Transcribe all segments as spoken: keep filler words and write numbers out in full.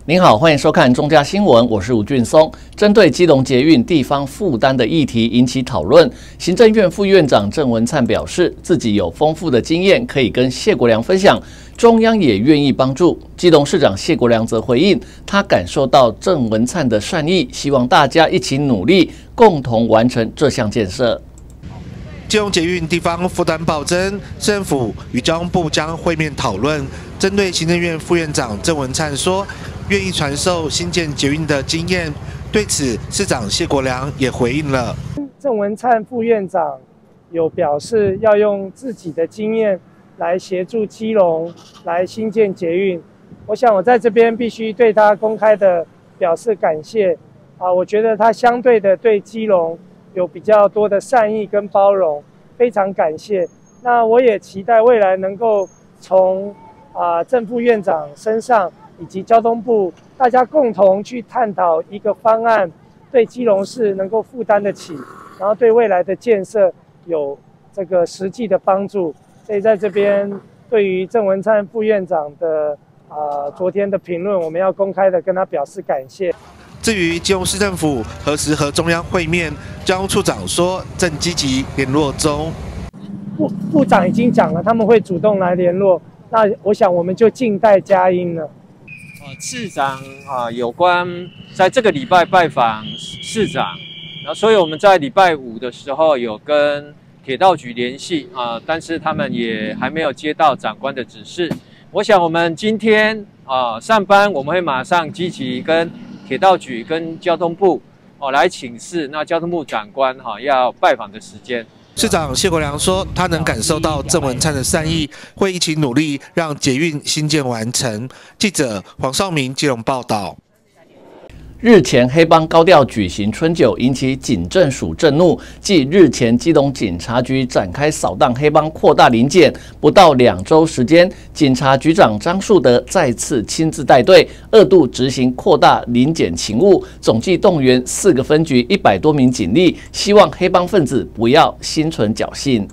您好，欢迎收看中嘉新闻，我是吴俊松。针对基隆捷运地方负担的议题引起讨论，行政院副院长郑文灿表示，自己有丰富的经验可以跟谢国良分享，中央也愿意帮助。基隆市长谢国良则回应，他感受到郑文灿的善意，希望大家一起努力，共同完成这项建设。 基隆捷运地方负担暴增，政府与交通部将会面讨论。针对行政院副院长郑文灿说，愿意传授新建捷运的经验。对此，市长谢国良也回应了。 郑文灿副院长有表示要用自己的经验来协助基隆来新建捷运。我想我在这边必须对他公开的表示感谢啊！我觉得他相对的对基隆 有比较多的善意跟包容，非常感谢。那我也期待未来能够从啊、呃、郑副院长身上以及交通部大家共同去探讨一个方案，对基隆市能够负担得起，然后对未来的建设有这个实际的帮助。所以在这边对于郑文灿副院长的啊、呃、昨天的评论，我们要公开的跟他表示感谢。 至于基隆市政府何时和中央会面，交通处长说正积极联络中。 部部长已经讲了，他们会主动来联络。那我想我们就静待佳音了。 呃，市长啊，有关在这个礼拜拜访市长，然后所以我们在礼拜五的时候有跟铁道局联系啊，但是他们也还没有接到长官的指示。我想我们今天啊上班，我们会马上积极跟 铁道局跟交通部哦来请示，那交通部长官哈、哦、要拜访的时间。 市长谢国良说，他能感受到郑文灿的善意，会一起努力让捷运新建完成。记者黄少明基隆报道。 日前黑帮高调举行春酒，引起警政署震怒。继日前基隆警察局展开扫荡黑帮、扩大临检，不到两周时间，警察局长张树德再次亲自带队，二度执行扩大临检勤务，总计动员四个分局一百多名警力，希望黑帮分子不要心存侥幸。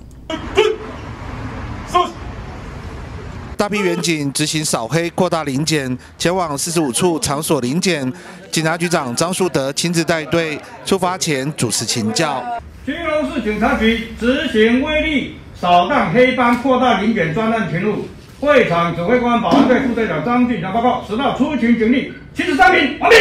大批员警执行扫黑、扩大临检，前往四十五处场所临检。警察局长张树德亲自带队，出发前主持请教。 基隆市警察局执行威力扫荡黑帮、扩大临检专案勤务。会场指挥官保安队副队长张俊祥报告：十到出勤警力七十三名，完毕。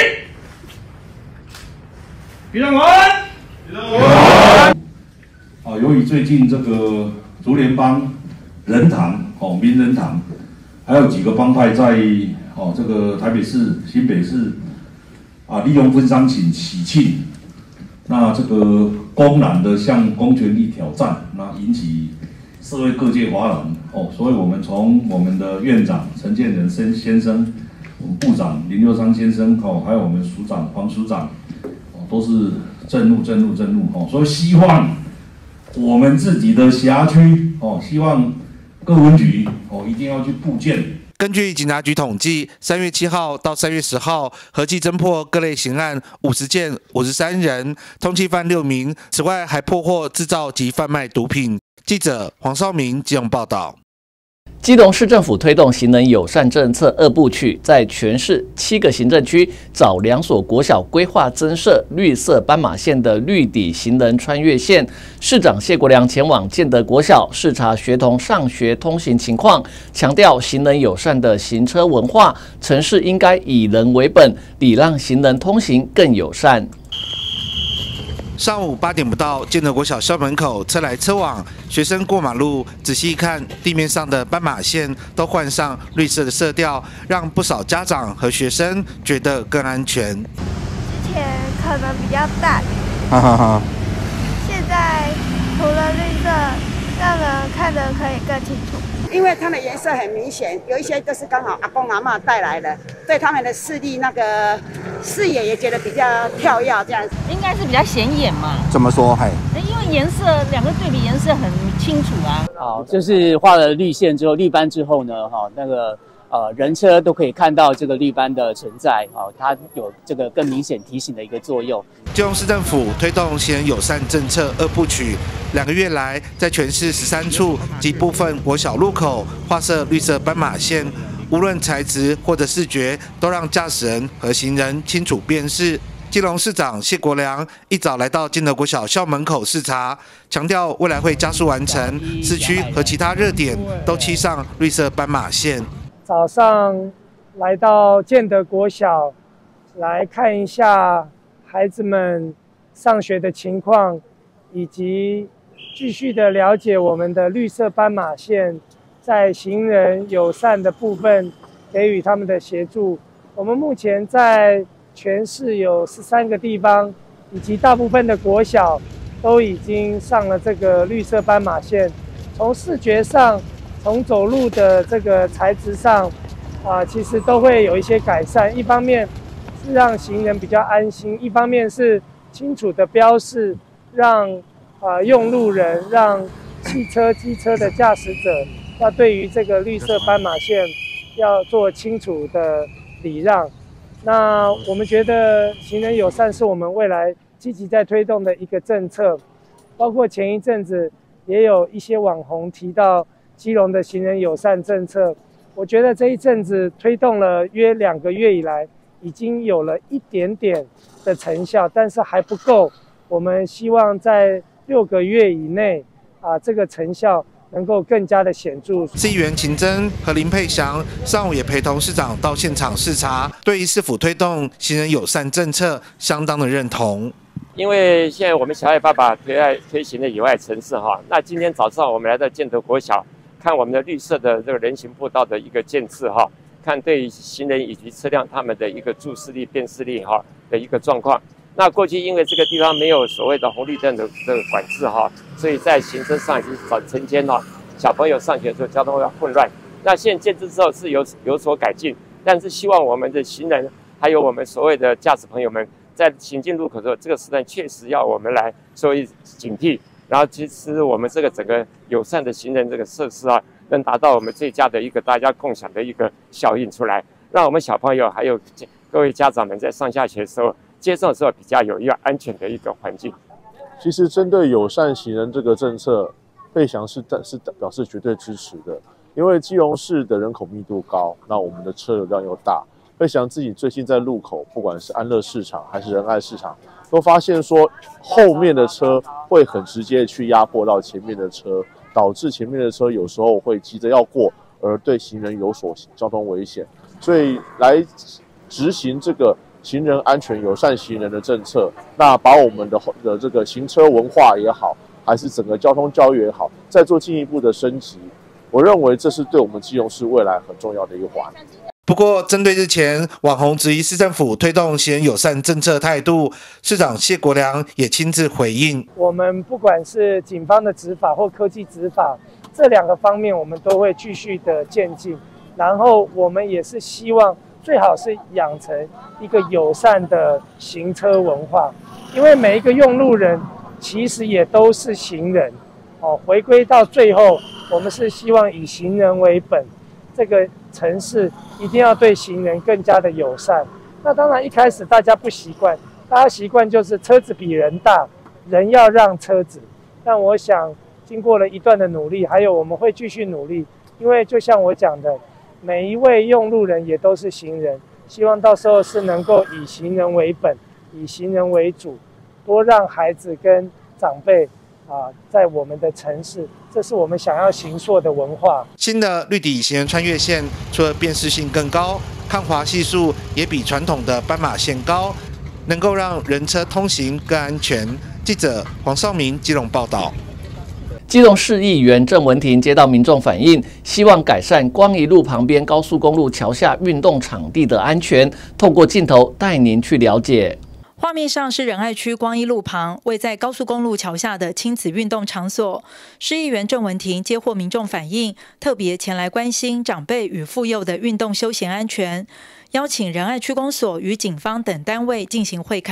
局长完。局长完。 啊，由于最近这个竹联帮、仁堂。 哦，名人堂，还有几个帮派在哦这个台北市、新北市啊，利用分赃请喜庆，那这个公然的向公权力挑战，那引起社会各界哗然哦，所以我们从我们的院长陈建仁先先生，我们部长林佑昌先生哦，还有我们署长黄署长哦，都是震怒、震怒、震怒哦，所以希望我们自己的辖区哦，希望 各分局哦，一定要去布建。 根据警察局统计，三月七号到三月十号，合计侦破各类刑案五十件，五十三人，通缉犯六名。此外，还破获制造及贩卖毒品。记者黄少明基隆报道。 基隆市政府推动行人友善政策二部曲，在全市七个行政区找两所国小规划增设绿色斑马线的绿底行人穿越线。市长谢国良前往建德国小视察学童上学通行情况，强调行人友善的行车文化，城市应该以人为本，礼让行人通行更友善。 上午八点不到，建德国小校门口车来车往，学生过马路，仔细一看，地面上的斑马线都换上绿色的色调，让不少家长和学生觉得更安全。 之前可能比较淡， 哈哈哈。 现在涂了绿色，让人看得可以更清楚。 因为它的颜色很明显，有一些都是刚好阿公阿嬷带来的，对他们的视力那个视野也觉得比较跳跃，这样应该是比较显眼嘛？ 怎么说？嘿， 因为颜色两个对比颜色很清楚啊。 好，就是画了绿线之后，绿斑之后呢，哈，那个呃人车都可以看到这个绿斑的存在，哈，它有这个更明显提醒的一个作用。 基隆市政府推动行人友善政策二部曲，两个月来，在全市十三处及部分国小路口画设绿色斑马线。 无论材质或者视觉，都让驾驶人和行人清楚辨识。基隆市长谢国良一早来到建德国小校门口视察，强调未来会加速完成市区和其他热点都漆上绿色斑马线。 早上来到建德国小，来看一下孩子们上学的情况，以及继续的了解我们的绿色斑马线在行人友善的部分给予他们的协助。我们目前在全市有十三个地方，以及大部分的国小都已经上了这个绿色斑马线。从视觉上，从走路的这个材质上，啊，其实都会有一些改善。一方面是让行人比较安心，一方面是清楚的标示，让啊用路人、让汽车、机车的驾驶者要对于这个绿色斑马线要做清楚的礼让。那我们觉得行人友善是我们未来积极在推动的一个政策，包括前一阵子也有一些网红提到基隆的行人友善政策。我觉得这一阵子推动了约两个月以来，已经有了一点点的成效，但是还不够。我们希望在六个月以内，啊，这个成效能够更加的显著。 市议员秦真和林佩祥上午也陪同市长到现场视察，对于是否推动行人友善政策相当的认同。 因为现在我们小爱爸爸推爱推行的友爱城市哈，那今天早上我们来到建德国小，看我们的绿色的这个人行步道的一个建制哈，看对行人以及车辆他们的一个注视力、辨识力哈的一个状况。那过去因为这个地方没有所谓的红绿灯的这个管制哈，所以在行车上已经早晨间哈，小朋友上学的时候交通要混乱。那现在建制之后是有有所改进，但是希望我们的行人还有我们所谓的驾驶朋友们，在行进路口的时候，这个时段确实要我们来做一警惕。然后其实我们这个整个友善的行人这个设施啊，能达到我们最佳的一个大家共享的一个效应出来，让我们小朋友还有各位家长们在上下学的时候接送的时候比较有一个安全的一个环境。 其实针对友善行人这个政策，费翔是是表示绝对支持的，因为基隆市的人口密度高，那我们的车流量又大。费翔自己最近在路口，不管是安乐市场还是仁爱市场，都发现说后面的车会很直接去压迫到前面的车，导致前面的车有时候会急着要过，而对行人有所交通危险。所以来执行这个行人安全友善行人的政策，那把我们的的这个行车文化也好，还是整个交通教育也好，再做进一步的升级。我认为这是对我们基隆市未来很重要的一环。 不过，针对日前网红质疑市政府推动行人友善政策态度，市长谢国良也亲自回应： 我们不管是警方的执法或科技执法这两个方面，我们都会继续的渐进。然后，我们也是希望最好是养成一个友善的行车文化，因为每一个用路人其实也都是行人。哦，回归到最后，我们是希望以行人为本。这个城市一定要对行人更加的友善。那当然一开始大家不习惯，大家习惯就是车子比人大，人要让车子。但我想经过了一段的努力，还有我们会继续努力，因为就像我讲的，每一位用路人也都是行人，希望到时候是能够以行人为本，以行人为主，多让孩子跟长辈啊，在我们的城市，这是我们想要形塑的文化。 新的绿底行人穿越线，除了辨识性更高，抗滑系数也比传统的斑马线高，能够让人车通行更安全。记者黄少明基隆报道。 基隆市议员郑文婷接到民众反映，希望改善光一路旁边高速公路桥下运动场地的安全，透过镜头带您去了解。 画面上是仁爱区光一路旁位在高速公路桥下的亲子运动场所。市议员郑文婷接获民众反映，特别前来关心长辈与妇幼的运动休闲安全，邀请仁爱区公所与警方等单位进行会勘。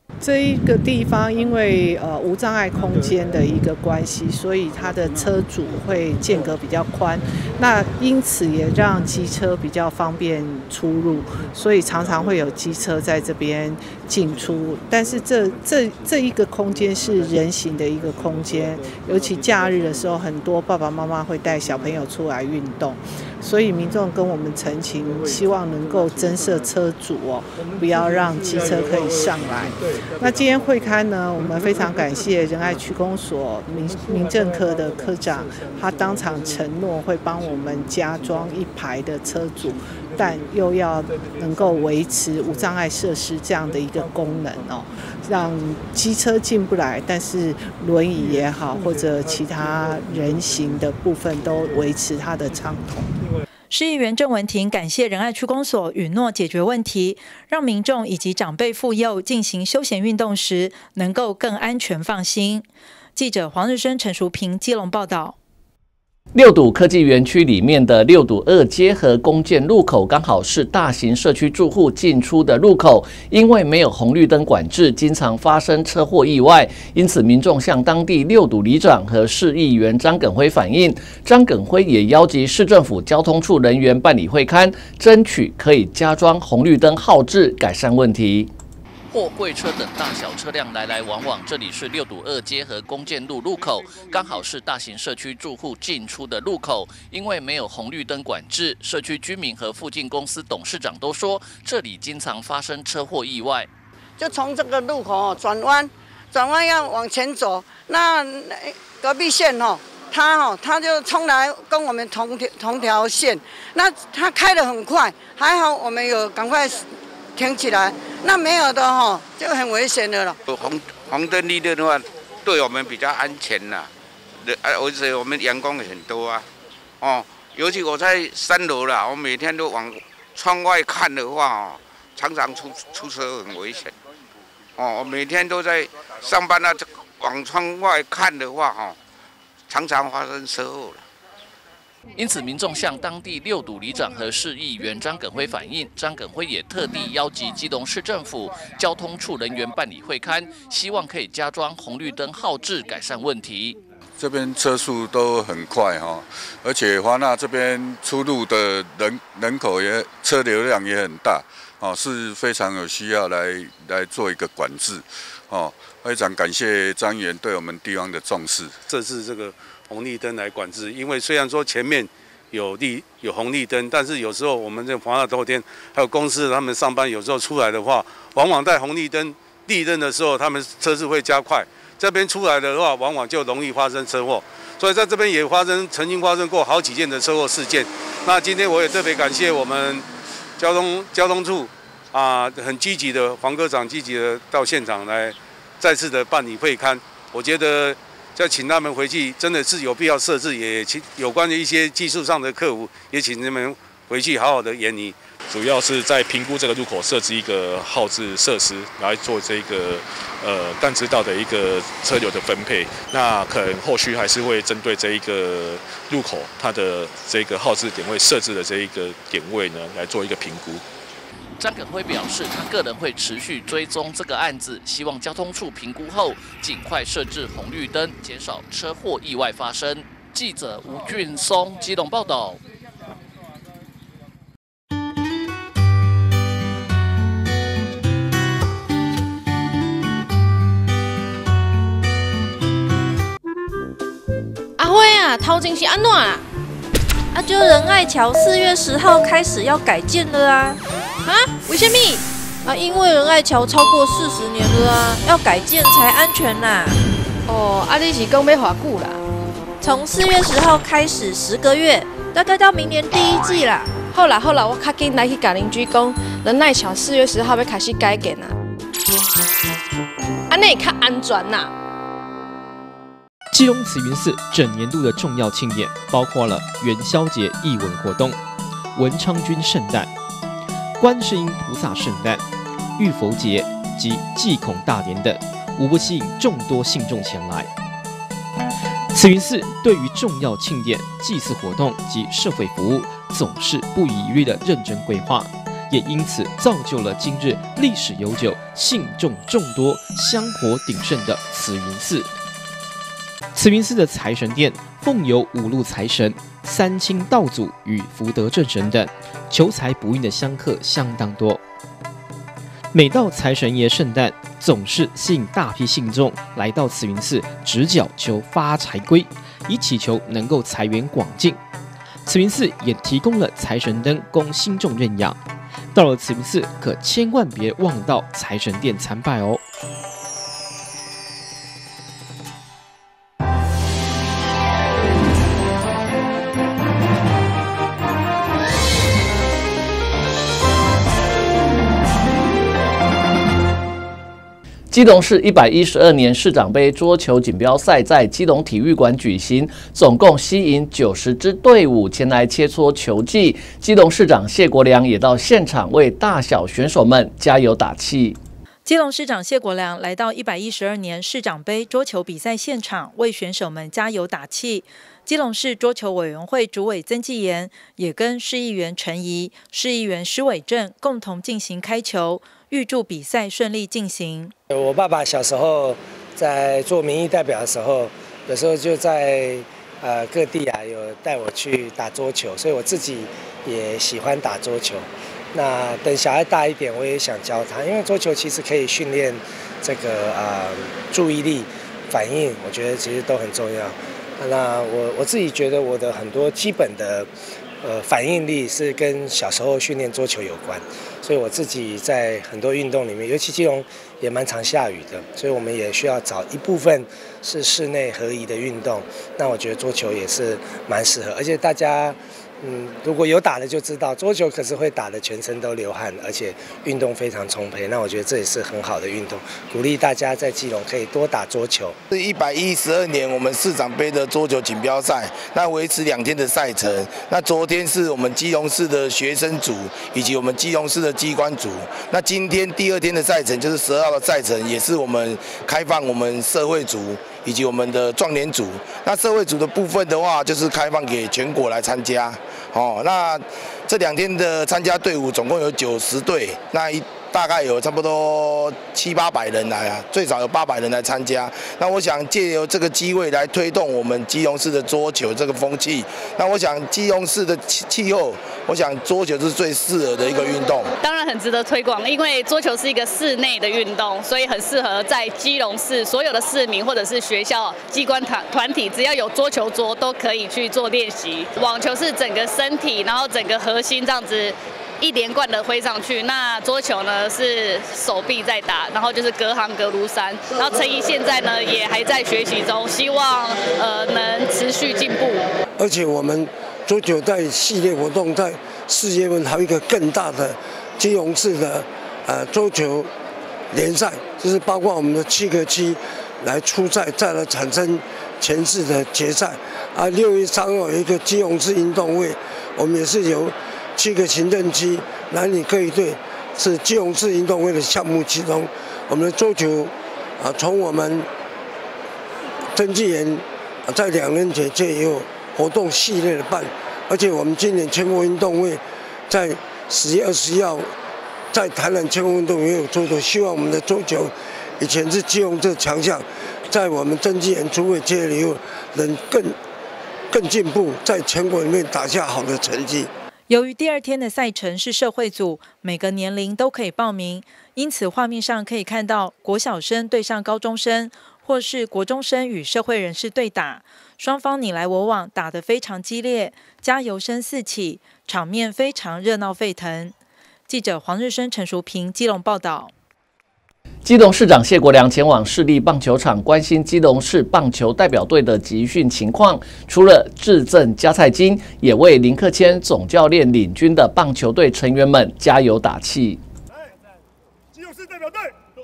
这一个地方因为呃无障碍空间的一个关系，所以它的车主会间隔比较宽，那因此也让机车比较方便出入，所以常常会有机车在这边进出。但是这这这一个空间是人行的一个空间，尤其假日的时候，很多爸爸妈妈会带小朋友出来运动，所以民众跟我们陈情，希望能够增设车主哦，不要让机车可以上来。那今天会刊呢，我们非常感谢仁爱区公所民民政科的科长，他当场承诺会帮我们加装一排的车主，但又要能够维持无障碍设施这样的一个功能哦，让机车进不来，但是轮椅也好或者其他人行的部分都维持它的畅通。 市议员郑文婷感谢仁爱区公所允诺解决问题，让民众以及长辈妇幼进行休闲运动时能够更安全放心。记者黄日升、陈淑平基隆报道。 六堵科技园区里面的六堵二街和公建路口刚好是大型社区住户进出的路口，因为没有红绿灯管制，经常发生车祸意外。因此，民众向当地六堵里长和市议员张耿辉反映，张耿辉也邀集市政府交通处人员办理会勘，争取可以加装红绿灯号志，改善问题。货柜车等大小车辆来来往往，这里是六堵二街和公建路路口，刚好是大型社区住户进出的路口。因为没有红绿灯管制，社区居民和附近公司董事长都说，这里经常发生车祸意外。 就从这个路口转弯，转弯要往前走，那隔壁线哦，他哦他就冲来跟我们同条同条线，那他开得很快，还好我们有赶快停起来。那没有的哈，就很危险的了。 红红灯绿灯的话，对我们比较安全啦。而且我们员工也很多啊，哦，尤其我在三楼啦，我每天都往窗外看的话哦，常常出出车很危险。哦，我每天都在上班啊，往窗外看的话哦，常常发生车祸了。 因此，民众向当地六堵里长和市议员张耿辉反映，张耿辉也特地邀集基隆市政府交通处人员办理会勘，希望可以加装红绿灯号志，改善问题。 这边车速都很快哈，而且华纳这边出入的人人口也车流量也很大，哦，是非常有需要来来做一个管制，哦，非常感谢张议员对我们地方的重视。 这是这个红绿灯来管制，因为虽然说前面有绿有红绿灯，但是有时候我们这华纳透天还有公司他们上班有时候出来的话，往往在红绿灯绿灯的时候，他们车速会加快。这边出来的话，往往就容易发生车祸，所以在这边也发生曾经发生过好几件的车祸事件。那今天我也特别感谢我们交通交通处啊，很积极的黄科长积极的到现场来再次的办理会勘。我觉得再请他们回去，真的是有必要设置，也请有关的一些技术上的客服，也请他们回去好好的研拟。 主要是在评估这个路口设置一个号志设施，来做这个呃干支道的一个车流的分配。那可能后续还是会针对这一个路口它的这个号志点位设置的这一个点位呢，来做一个评估。 张耿辉表示，他个人会持续追踪这个案子，希望交通处评估后尽快设置红绿灯，减少车祸意外发生。记者吴俊松基隆报道。 阿辉啊，头前是安怎啊？啊，就仁爱桥四月十号开始要改建了啊！啊，为什么？啊，因为仁爱桥超过四十年了啊，要改建才安全啦。哦，啊，你是讲要偌久啦？从四月十号开始十个月，大概到明年第一季啦。 好啦好啦，我较紧来去甲邻居讲，仁爱桥四月十号要开始改建啦。安尼较安全呐。 基隆慈云寺整年度的重要庆典包括了元宵节艺文活动、文昌君圣诞、观世音菩萨圣诞、浴佛节及祭孔大典等，无不吸引众多信众前来。慈云寺对于重要庆典、祭祀活动及社会服务，总是不遗余力的认真规划， 也因此造就了今日历史悠久、信众众多、香火鼎盛的慈云寺。慈云寺的财神殿奉有五路财神、三清道祖与福德正神等，求财不孕的香客相当多。每到财神爷圣诞，总是吸引大批信众来到慈云寺直角求发财龟，以祈求能够财源广进。慈云寺也提供了财神灯供信众认养。到了慈云寺，可千万别忘到财神殿参拜哦。 基隆市一百一十二年市长杯桌球锦标赛在基隆体育馆举行，总共吸引九十支队伍前来切磋球技。基隆市长谢国良也到现场为大小选手们加油打气。 基隆市长谢国良来到一百一十二年市长杯桌球比赛现场，为选手们加油打气。基隆市桌球委员会主委曾纪言也跟市议员陈怡、市议员施伟正共同进行开球，预祝比赛顺利进行。 我爸爸小时候在做民意代表的时候，有时候就在呃各地啊有带我去打桌球，所以我自己也喜欢打桌球。那等小孩大一点，我也想教他，因为桌球其实可以训练这个呃注意力、反应，我觉得其实都很重要。那我我自己觉得我的很多基本的呃反应力是跟小时候训练桌球有关，所以我自己在很多运动里面，尤其基隆也蛮常下雨的，所以我们也需要找一部分是室内合宜的运动。那我觉得桌球也是蛮适合，而且大家。嗯，如果有打的就知道，桌球可是会打的全身都流汗，而且运动非常充沛。那我觉得这也是很好的运动，鼓励大家在基隆可以多打桌球。 是一百一十二年我们市长杯的桌球锦标赛，那维持两天的赛程。那昨天是我们基隆市的学生组以及我们基隆市的机关组。那今天第二天的赛程就是十二号的赛程，也是我们开放我们社会组以及我们的壮年组。那社会组的部分的话，就是开放给全国来参加。哦，那这两天的参加队伍总共有九十队，那一大概有差不多七八百人来啊，最少有八百人来参加。那我想借由这个机会来推动我们基隆市的桌球这个风气。那我想基隆市的气气候，我想桌球是最适合的一个运动。 当然很值得推广，因为桌球是一个室内的运动，所以很适合在基隆市所有的市民或者是学校、机关团团体，只要有桌球桌都可以去做练习。网球是整个身体，然后整个核心这样子。一连贯的挥上去，那桌球呢是手臂在打，然后就是隔行隔如山。然后陈怡现在呢也还在学习中，希望呃能持续进步。 而且我们桌球在系列活动在四月份还有一个更大的基隆市的呃桌球联赛，就是包括我们的七个区来出赛，再来产生前次的决赛。啊，六月三号有一个基隆市运动会，我们也是由七个行政区男女各一队，是基隆市运动会的项目其中。我们的桌球啊，从我们曾纪言啊，在两年前就有活动系列的办，而且我们今年全国运动会在十月二十一号在台南全国运动会有桌球，希望我们的桌球以前是基隆这强项，在我们曾纪言出位接了以后，能更更进步，在全国里面打下好的成绩。 由于第二天的赛程是社会组，每个年龄都可以报名，因此画面上可以看到国小生对上高中生，或是国中生与社会人士对打，双方你来我往，打得非常激烈，加油声四起，场面非常热闹沸腾。记者黄日升、陈淑平基隆报道。 基隆市长谢国良前往市立棒球场关心基隆市棒球代表队的集训情况，除了致赠加菜金，也为林克谦总教练领军的棒球队成员们加油打气。 基隆市代表队，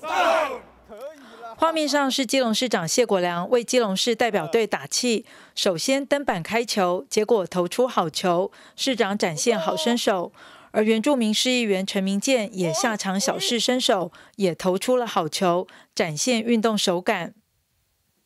画面上是基隆市长谢国良为基隆市代表队打气，首先登板开球，结果投出好球，市长展现好身手。而原住民市议员陈明健也下场小试身手，也投出了好球，展现运动手感。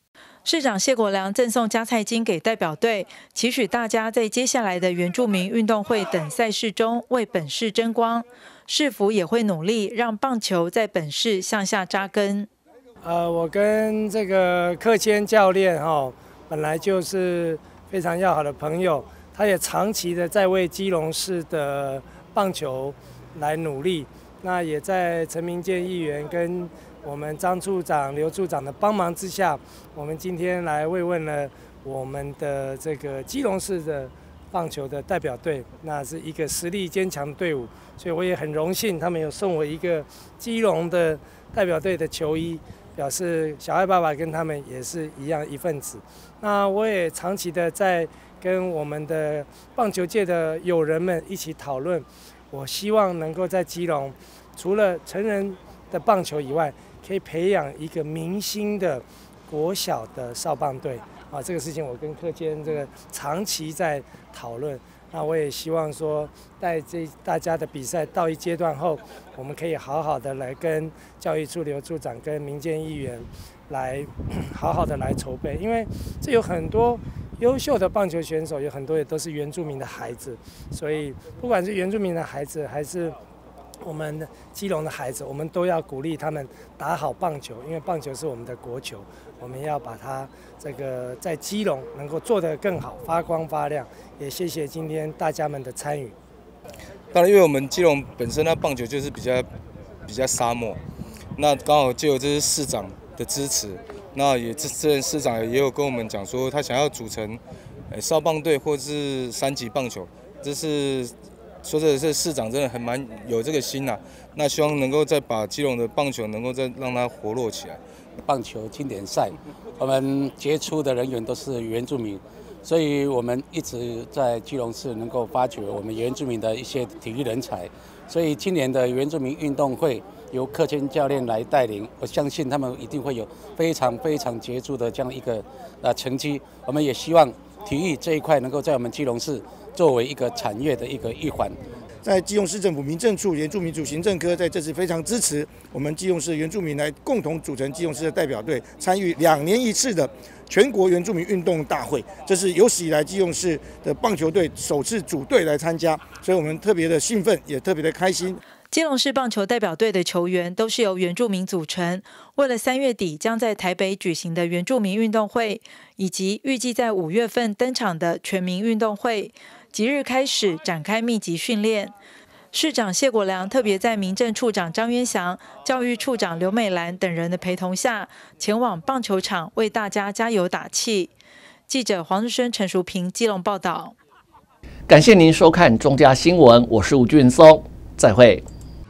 市长谢国良赠送加菜金给代表队，期许大家在接下来的原住民运动会等赛事中为本市争光。市府也会努力让棒球在本市向下扎根。 呃，我跟这个克谦教练哈、哦，本来就是非常要好的朋友，他也长期的在为基隆市的棒球来努力。那也在陈明健议员跟我们张处长、刘处长的帮忙之下，我们今天来慰问了我们的这个基隆市的棒球的代表队，那是一个实力坚强的队伍，所以我也很荣幸，他们有送我一个基隆的代表队的球衣，表示小爱爸爸跟他们也是一样一份子。那我也长期的在跟我们的棒球界的友人们一起讨论，我希望能够在基隆，除了成人的棒球以外，可以培养一个明星的国小的少棒队。啊，这个事情我跟克谦这个长期在讨论。那我也希望说，在这大家的比赛到一阶段后，我们可以好好的来跟教育处刘处长跟民间议员来好好的来筹备，因为这有很多优秀的棒球选手，有很多也都是原住民的孩子，所以不管是原住民的孩子还是我们基隆的孩子，我们都要鼓励他们打好棒球，因为棒球是我们的国球，我们要把它这个在基隆能够做得更好，发光发亮。也谢谢今天大家们的参与。 当然，因为我们基隆本身呢，棒球就是比较比较沙漠，那刚好就有这些市长的支持，那也这这市长也有跟我们讲说，他想要组成呃少棒队或是三级棒球，这是。说真的是市长真的很蛮有这个心呐、啊，那希望能够再把基隆的棒球能够再让它活络起来。 棒球经典赛，我们杰出的人员都是原住民，所以我们一直在基隆市能够发掘我们原住民的一些体育人才。所以今年的原住民运动会由克谦教练来带领，我相信他们一定会有非常非常杰出的这样一个呃成绩。我们也希望体育这一块能够在我们基隆市作为一个产业的一个一环。 在基隆市政府民政处原住民族行政科在这次非常支持我们基隆市原住民来共同组成基隆市的代表队，参与两年一次的全国原住民运动大会，这是有史以来基隆市的棒球队首次组队来参加，所以我们特别的兴奋，也特别的开心。 基隆市棒球代表队的球员都是由原住民组成，为了三月底将在台北举行的原住民运动会，以及预计在五月份登场的全民运动会，即日开始展开密集训练。市长谢国良特别在民政处长张渊祥、教育处长刘美兰等人的陪同下，前往棒球场为大家加油打气。记者黄日升、陈淑平基隆报道。 感谢您收看中嘉新闻，我是吴俊松，再会。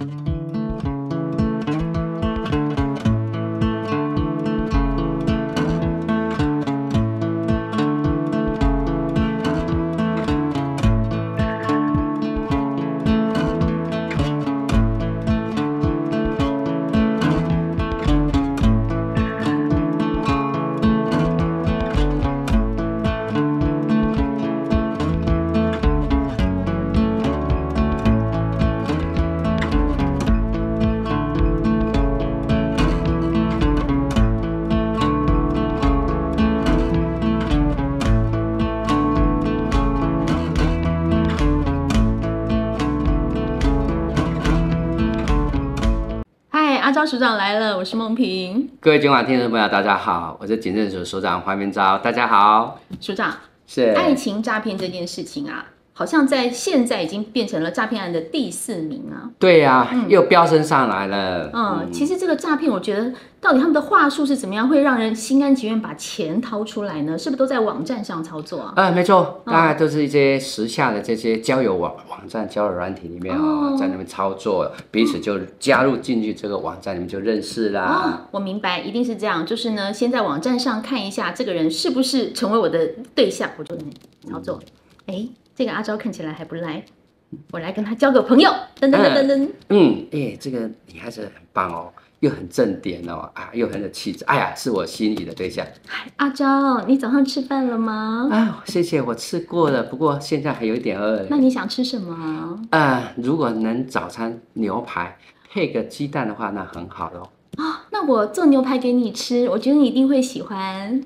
阿昭署长来了，我是梦萍。 各位今晚听众朋友，大家好，我是警政署署长黄明昭，大家好。 署长， 是爱情诈骗这件事情啊，好像在现在已经变成了诈骗案的第四名啊。 对呀、啊嗯，又飙升上来了。 嗯，嗯其实这个诈骗，我觉得到底他们的话术是怎么样，会让人心甘情愿把钱掏出来呢？是不是都在网站上操作啊？ 嗯，没错，大概都是一些时下的这些交友网网站、交友软体里面哦，在那边操作，彼此就加入进去这个网站里面就认识啦。 哦，我明白，一定是这样，就是呢，先在网站上看一下这个人是不是成为我的对象，我就能操作。哎、嗯，这个阿昭看起来还不赖。我来跟他交个朋友，噔噔噔噔噔。 嗯，哎、欸，这个女孩子很棒哦，又很正点哦，啊，又很有气质，哎呀，是我心仪的对象。 阿昭，你早上吃饭了吗？ 啊，谢谢，我吃过了，不过现在还有一点饿。 那你想吃什么？ 啊，如果能早餐牛排配个鸡蛋的话，那很好咯。 啊、哦，那我做牛排给你吃，我觉得你一定会喜欢。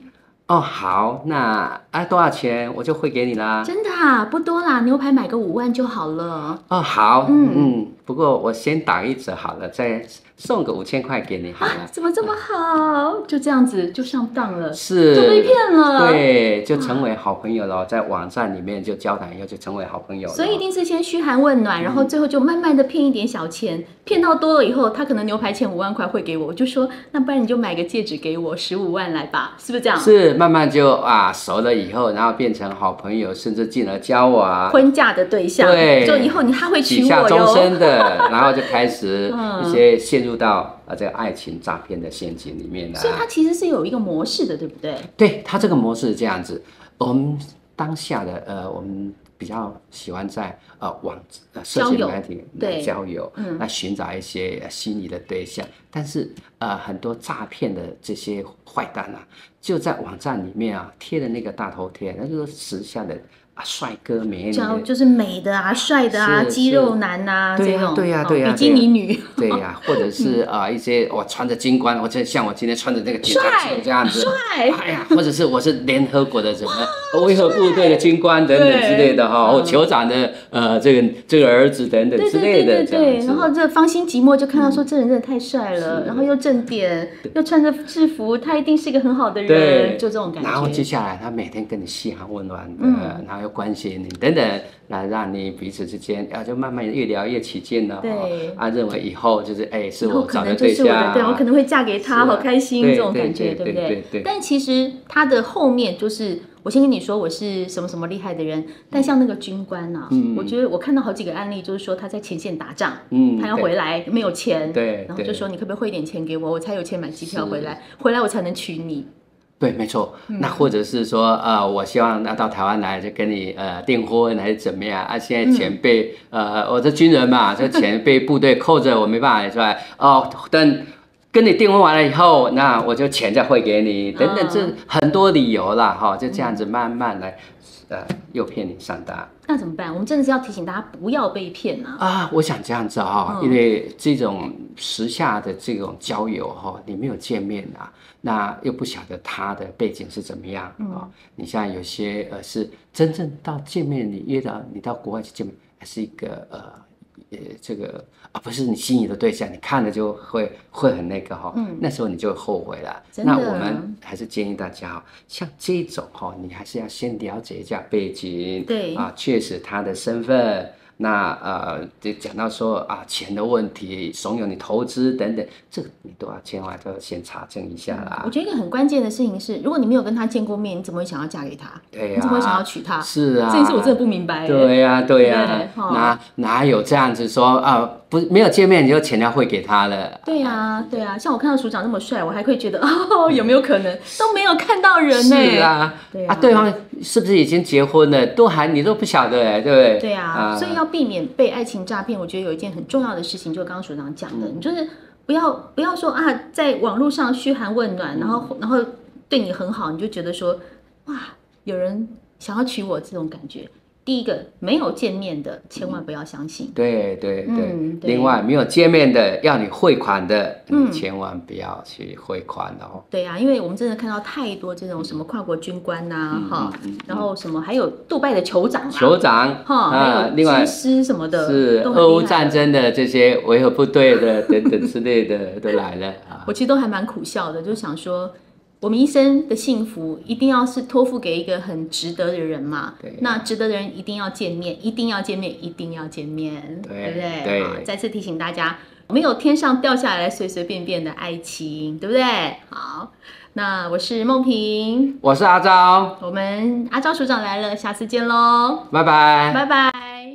哦，好，那啊多少钱我就汇给你啦。 真的啊，不多啦，牛排买个五万就好了。 哦，好， 嗯嗯，不过我先打一折好了，再送个五千块给你好了。 啊，怎么这么好？就这样子就上当了， 是， 就被骗了。 对，就成为好朋友了，在网站里面就交谈以后就成为好朋友了。 所以一定是先嘘寒问暖，然后最后就慢慢的骗一点小钱，骗到多了以后，他可能牛排钱五万块汇给我，我就说那不然你就买个戒指给我十五万来吧，是不是这样？ 是，慢慢就啊熟了以后，然后变成好朋友，甚至进而交往， 婚嫁的对象。 对， 就以后你他会娶我许下终哟。 身的，然后就开始嗯一些陷入到啊这个爱情诈骗的陷阱里面了。 所以它其实是有一个模式的，对不对？ 对，它这个模式是这样子，我们当下的呃，我们比较喜欢在呃网呃社群媒体来交友， 嗯来寻找一些呃心仪的对象，但是呃很多诈骗的这些坏蛋啊，就在网站里面啊贴的那个大头贴，那就是时下的。啊，帅哥美女， 就是美的啊，帅的啊，肌肉男啊， 对呀，对呀，对呀， 比基尼女， 对呀，或者是啊一些我穿着金冠，我就像我今天穿的那个警察服这样子， 帅， 哎呀，或者是我是联合国的什么维和部队的军官等等之类的哈，我酋长的呃这个这个儿子等等之类的， 对对对对，然后这芳心寂寞就看到说这人真的太帅了，然后又正点，又穿着制服，他一定是一个很好的人，就这种感觉。 然后接下来他每天跟你嘘寒问暖的，然后。关心你等等，来让你彼此之间啊，就慢慢越聊越起劲了。 对， 啊，认为以后就是哎，是我找的对象， 我对我可能会嫁给他，好开心这种感觉，对不对？ 对对。 但其实他的后面就是，我先跟你说我是什么什么厉害的人，但像那个军官啊，我觉得我看到好几个案例，就是说他在前线打仗，嗯，他要回来没有钱， 对， 然后就说你可不可以汇点钱给我，我才有钱买机票回来，回来我才能娶你。 对，没错。嗯、那或者是说，呃，我希望要到台湾来就跟你呃订婚还是怎么样啊？现在钱被、嗯、呃，我是军人嘛，这钱被部队扣着，我没办法拿出来。哦，等跟你订婚完了以后，那我就钱再汇给你，等等，这很多理由啦，哈，就这样子慢慢来，呃，诱骗你上当。 那怎么办？我们真的是要提醒大家不要被骗啊！ 啊，我想这样子哈、哦，嗯、因为这种时下的这种交友哈，你没有见面啊，那又不晓得他的背景是怎么样啊、嗯哦。你像有些呃是真正到见面，你约到你到国外去见面，还是一个呃呃这个啊不是你心仪的对象，你看了就会会很那个哈、哦，嗯、那时候你就会后悔了。那我们还是建议大家哈，像这种哈，你还是要先了解一下背景， 对啊，确实他的身份。那呃，就讲到说啊，钱的问题，怂恿你投资等等，这个你都要千万都要先查证一下啦。 我觉得一个很关键的事情是，如果你没有跟他见过面，你怎么会想要嫁给他？ 对呀、啊， 你怎么会想要娶他？ 是啊， 这件事我真的不明白。 对呀、啊，对呀、啊， 哦、 哪哪有这样子说啊？不，没有见面你就钱要汇给他了。 对啊，对啊，像我看到署长那么帅，我还会觉得哦，有没有可能都没有看到人呢？ 是啊，对啊，啊，对方是不是已经结婚了？都还你都不晓得哎，对不对？ 对啊，啊所以要避免被爱情诈骗，我觉得有一件很重要的事情，就是刚刚署长讲的，嗯、你就是不要不要说啊，在网络上嘘寒问暖，然后然后对你很好，你就觉得说哇，有人想要娶我这种感觉。第一个没有见面的，千万不要相信。 对对对， 嗯、对另外没有见面的，要你汇款的，嗯，千万不要去汇款哦。 对啊，因为我们真的看到太多这种什么跨国军官呐、啊，哈、嗯嗯，然后什么还有杜拜的酋长、啊， 酋长哈，还有军师什么的， 是俄乌战争的这些维和部队的等等之类的都来了啊。 我其实都还蛮苦笑的，就想说。我们一生的幸福一定要是托付给一个很值得的人嘛？ 对， 那值得的人一定要见面，一定要见面，一定要见面，对, 对不对？ 对， 再次提醒大家，没有天上掉下来随随便便的爱情，对不对？好，那我是梦萍， 我是阿昭， 我们阿昭署长来了，下次见喽， 拜拜， 拜拜。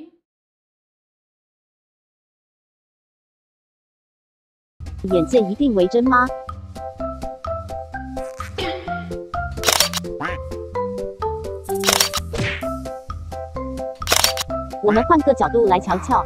眼见一定为真吗？我们换个角度来瞧瞧。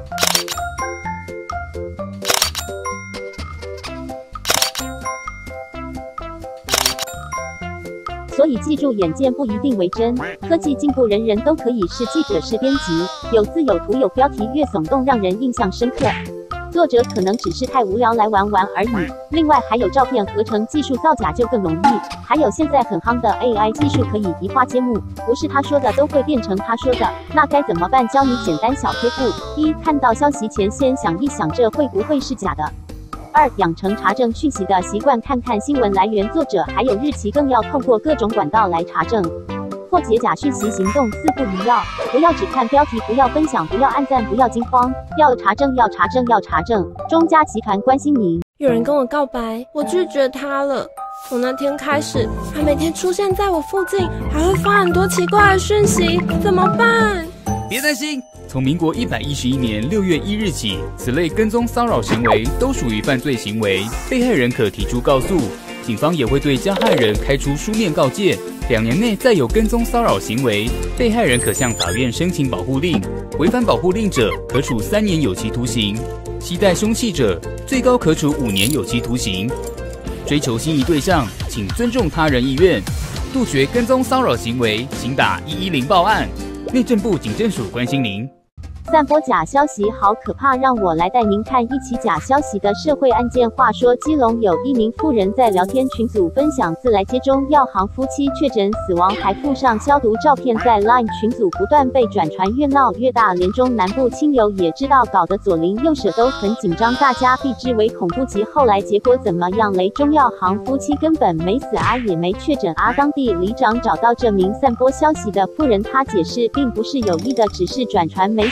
所以记住，眼见不一定为真。科技进步，人人都可以是记者、是编辑，有字有图有标题，越耸动让人印象深刻。 作者可能只是太无聊来玩玩而已。另外还有照片合成技术造假就更容易，还有现在很夯的 A I 技术可以移花接木，不是他说的都会变成他说的，那该怎么办？教你简单小贴步：一、看到消息前先想一想这会不会是假的。二、养成查证讯息的习惯，看看新闻来源、作者还有日期，更要透过各种管道来查证。破解假讯息行动四不一要：不要只看标题，不要分享，不要按赞，不要惊慌，要查证，要查证，要查证。中嘉集团关心您。 有人跟我告白，我拒绝他了。从那天开始，他每天出现在我附近，还会发很多奇怪的讯息，怎么办？ 别担心，从民国一百一十一年六月一日起，此类跟踪骚扰行为都属于犯罪行为，被害人可提出告诉，警方也会对加害人开出书面告诫。两年内再有跟踪骚扰行为，被害人可向法院申请保护令，违反保护令者可处三年有期徒刑，携带凶器者最高可处五年有期徒刑。追求心仪对象，请尊重他人意愿，杜绝跟踪骚扰行为，请打一一零报案。内政部警政署关心您。 散播假消息好可怕，让我来带您看一起假消息的社会案件。话说，基隆有一名妇人在聊天群组分享自来接中药行夫妻确诊死亡，还附上消毒照片，在 LINE 群组不断被转传，越闹越大。连中南部亲友也知道，搞得左邻右舍都很紧张，大家避之唯恐不及。后来结果怎么样嘞？中药行夫妻根本没死啊，也没确诊啊。当地里长找到这名散播消息的妇人，她解释并不是有意的，只是转传没